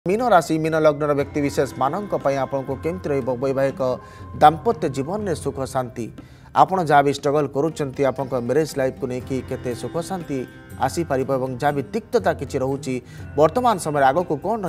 Mean राशि mean लग्न व्यक्ति विशेष मानक आपको केमती रैवाहिक दाम्पत्य जीवन में सुख शांति आपड़ जहाँ भी स्ट्रगल करुँच आप मैरेज लाइफ को लेकिन केते सुख शांति आसीपर जहाँ भी तिक्तता किसी रोचे वर्तमान समय आग को कौन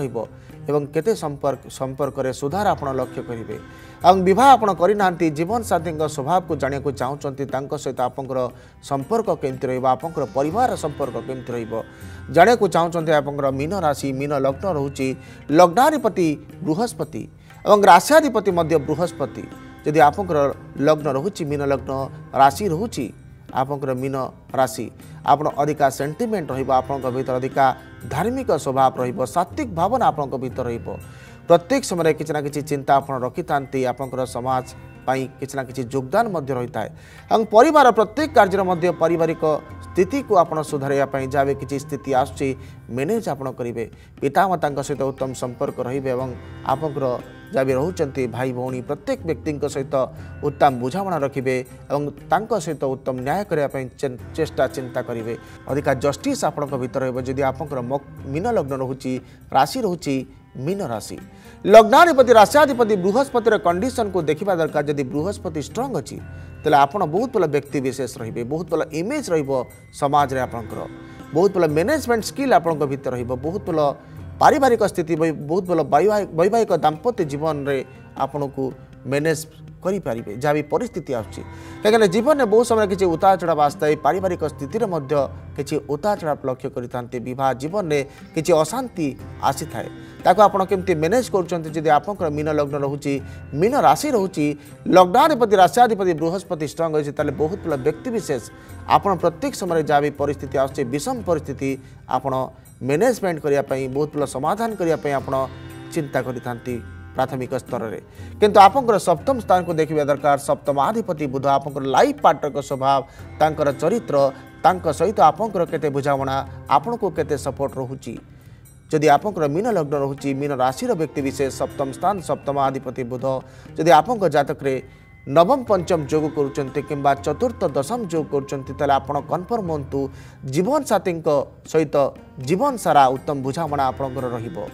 रेते संपर्क सुधार आप लक्ष्य करेंगे और बहुत आपड़ करना जीवन साथी स्वभाव को जाना चाहते सहित आप संपर्क केमती रहा परिवार संपर्क केमती रहा चाहते आप मीन राशि मीन लग्न रोचे लग्नाधिपति बृहस्पति और राशियाधिपति बृहस्पति जदि आप लग्न रोचे मीन लग्न राशि रोचे आपंकर मीन राशि आप अधिका सेंटिमेंट भीतर अधिका धार्मिक स्वभाव सात्विक भावना आपंक भीतर प्रत्येक समय किसी ना कि चिंता आप रखि था आपंकर समाज किसी ना कि योगदान रही है परिवार प्रत्येक कार्य पारिवारिक स्थिति को आप सुधारे जहाँ भी किसी स्थिति आसुची मैनेज आप करेंगे पितामाता सहित उत्तम संपर्क रे आपंकर जहाँ भी रोचंती भाई भौणी प्रत्येक व्यक्ति सहित उत्तम बुझाणा रखिए और सहित उत्तम न्याय करने चेष्टा चिंता करेंगे अधिका जस्टिस आपण भीतर रही आप मीन लग्न रोचे राशि रोचे मीन राशि लग्नाधिपति राशियाधिपति बृहस्पतिर कंडीशन को देखा दरकार जदि बृहस्पति स्ट्रांग अच्छी तेल आप बहुत भल व्यक्ति विशेष रे बहुत भल इमेज समाज रे आपंकर बहुत भल मैनेजमेंट स्किल आप भीतर बहुत भल पारिवारिक स्थिति बहुत भल वैवाहिक दाम्पत्य जीवन में आपन को मैनेज करें जहाँ भी परिस्थिति आसना जीवन में बहुत समय किसी उतार चढ़ाव आसता पारिवारिक स्थिति किसी उतार चढ़ाव लक्ष्य करते विवाह जीवन में किसी अशांति आसी थाए ताको आपण केमती मैनेज कर आप मीन लग्न रोचे मीन राशि रोचे लग्नाधिपति राशियाधिपति बृहस्पति स्ट्रांग अच्छे ताले बहुत भल व्यक्ति विशेष आप प्रत्येक समय जहाँ भी परिस्थिति आसुचे विषम परिस्थिति आपण मैनेजमेंट करने बहुत भल समाधान करने आप चिंता करते प्राथमिक स्तर में किंतु आपंकर सप्तम स्थान को देखा दरकार सप्तमाधिपति बुध आपंकर लाइफ पार्टनर स्वभाव तांकर चरित्र सहित आपंकर केते बुझाणा आपण को केते सपोर्ट रोची जदि आपंकर मीन लग्न रोचे मीन राशि व्यक्ति विशेष सप्तम स्थान सप्तमाधिपति बुध जदि आपंक जातक नवम पंचम जोग कर चतुर्थ दशम जोग कर कन्फर्म हूँ जीवन साथी सहित जीवन सारा उत्तम बुझाणा आपंकर रहिबो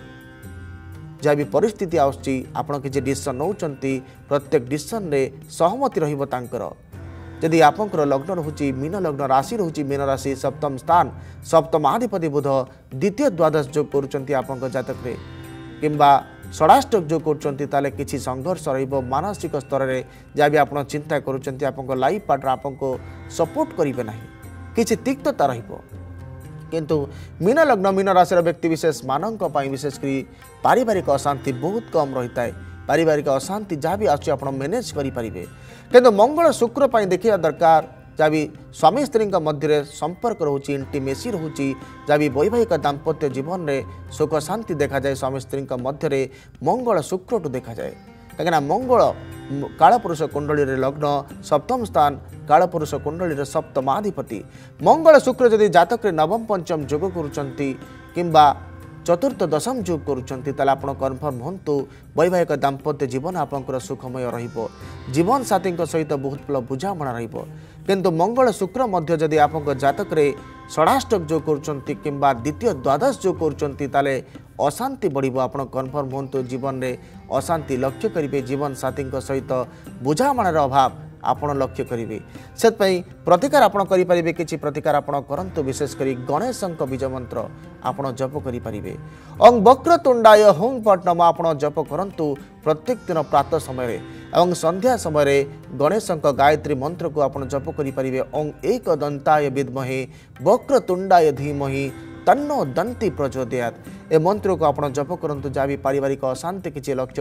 जहाँ भी परिस्थिति आसुची आपण किसी डिसीजन नौचंती प्रत्येक डिसीजन में सहमति रहिबो तांकर जदि आपंकर लग्न रोचे मीन लग्न राशि रोचे मीन राशि सप्तम स्थान सप्तमाधिपति बुध द्वितीय द्वादश जोग करुँच आपंक जातक किंबा षडाष्टक जो कर किसी संघर्ष मानसिक स्तर में जहाँ भी आप चिंता करुँच आप लाइफ पार्टनर आपको सपोर्ट करेंगे ना कि तिक्तता रहिबो किंतु मीन लग्न मीन राशि व्यक्ति विशेष मानक विशेषकर पारिवारिक अशांति बहुत कम रही है पारिवारिक अशांति जहाँ भी आसुची आप मैनेज करेंगे किंतु मंगल शुक्र देखा दरकार जहाँ भी स्वामी स्त्री मध्य संपर्क रोचे इंटीमेसी रोचे जहाँ भी वैवाहिक दाम्पत्य जीवन में सुख शांति देखा जाए स्वामी स्त्री मध्य मंगल शुक्र टू देखा जाए कहीं मंगल कालपुरुष कुंडली लग्न सप्तम स्थान कालपुरुष कुंडली सप्तमाधिपति मंगल शुक्र जदि जातक नवम पंचम जोग करुँच चतुर्थ दशम जोग करुँच कन्फर्म हूँ वैवाहिक दाम्पत्य जीवन आपंकर सुखमय जीवन साथी सहित बहुत भल बुझाणा किंतु मंगल शुक्र मध्य जदि आप जातक षडाष्टक जो कर द्वितीय द्वादश जो कर अशांति बढ़ आप कन्फर्म हूँ जीवन में अशांति लक्ष्य करेंगे जीवन साथी सहित बुझामणार अभाव आपण लक्ष्य करेंगे से प्रतिकार आप करेंगे किसी प्रतिकार आप करंतु विशेषकर गणेश बीज मंत्र आप जप करेंगे और वक्रतुंडाय होम पट्टनम आप जप करंतु प्रत्येक दिन प्रातः समय और संध्या समय गणेश गायत्री मंत्र को आप जप करेंगे और एक दंताय विद्महे वक्रतुंडाय धीमहि तन्नो दंती प्रचोदयात ए मंत्र को आप जप करंतु जहाँ भी पारिवारिक अशांति किसी लक्ष्य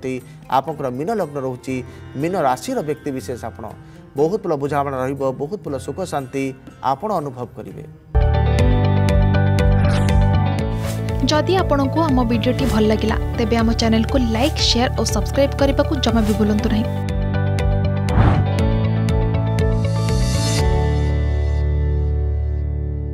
कर मीन लग्न रोचे मीन राशि व्यक्ति विशेष आप बहुत भल बुझाणा बहुत भल सुख शांति आपण अनुभव करेंगे। जदि आपंक आम भिडी भल लगा तेब आम चैनल को लाइक शेयर और सब्सक्राइब करने को जमा भी भूलु नहीं।